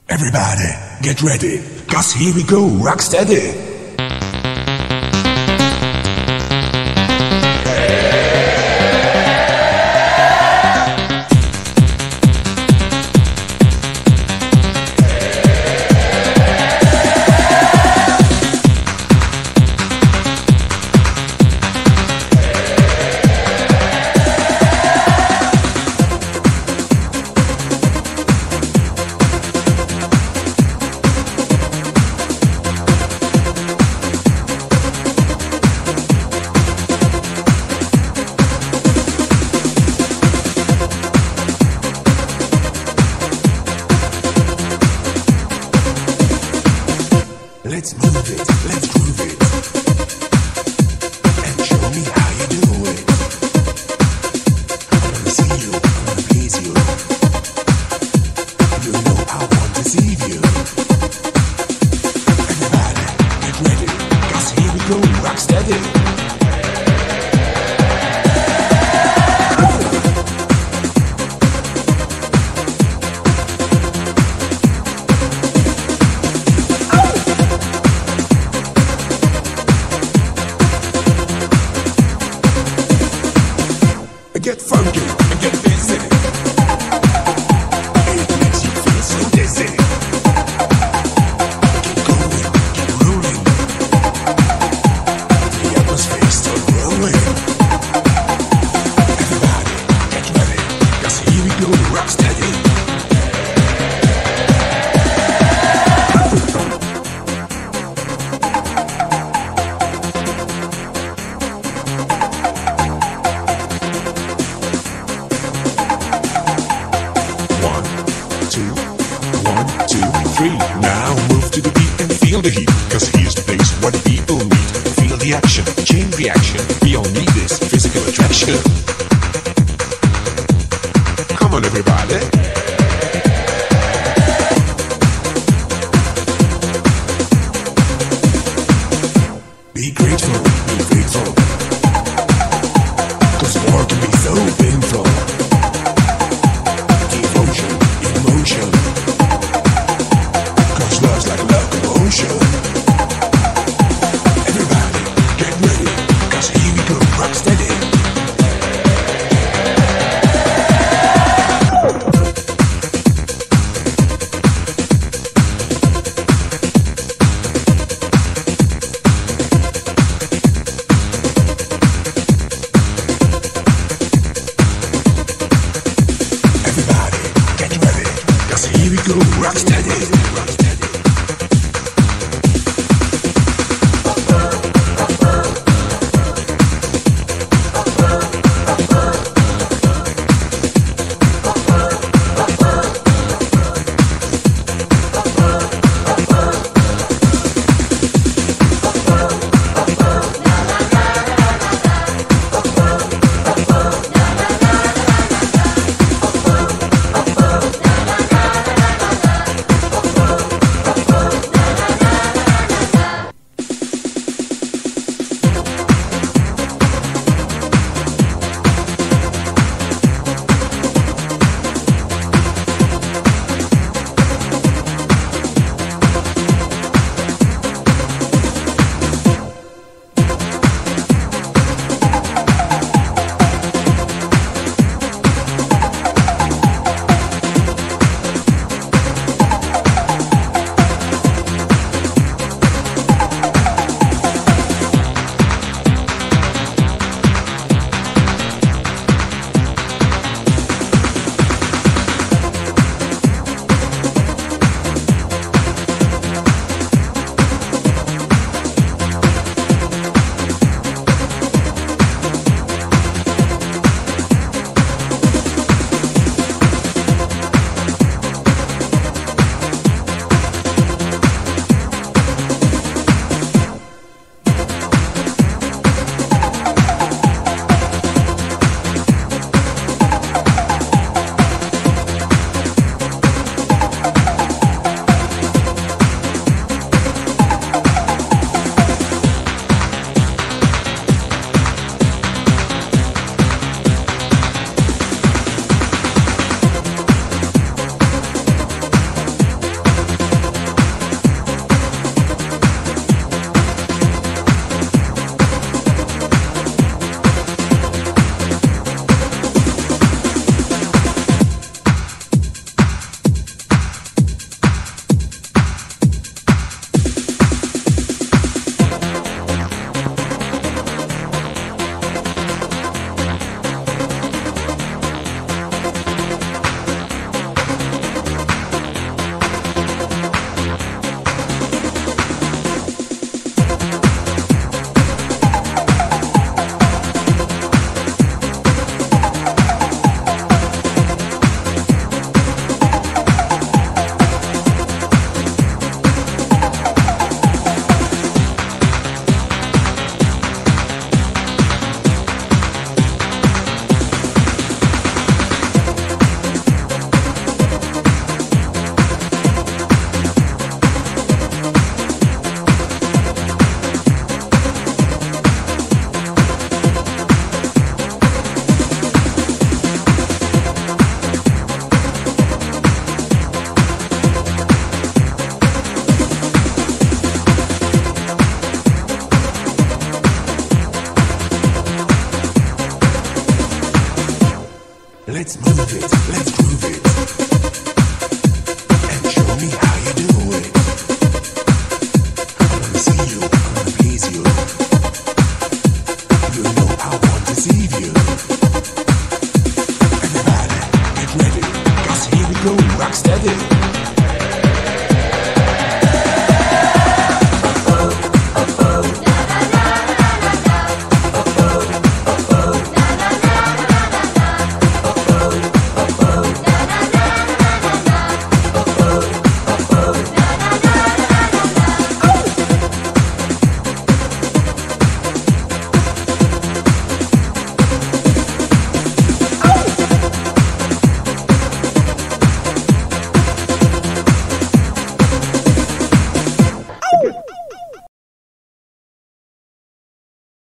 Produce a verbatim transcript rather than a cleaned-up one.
Everybody, get ready, cause here we go, rock steady. Let's move it, let's groove it, and show me how you do it. I wanna see you, I wanna please you. You know I want to deceive you. Everybody, get ready, cause here we go, rock steady. Get funky and get busy. It makes you feel so dizzy. Keep going, keep rolling. The atmosphere's still rolling. Everybody, get ready, cause here we go, rock steady. One, two, three. Now move to the beat and feel the heat, cause here's the place where the people meet. Feel the action, chain reaction. We all need this physical attraction. Come on everybody. Be grateful, be grateful, cause war can be so painful. Devotion, emotion, cause love's like a locomotion. Everybody, get ready, cause here we go, rock steady. Here we go, rock steady, rock steady. let's move it, let's groove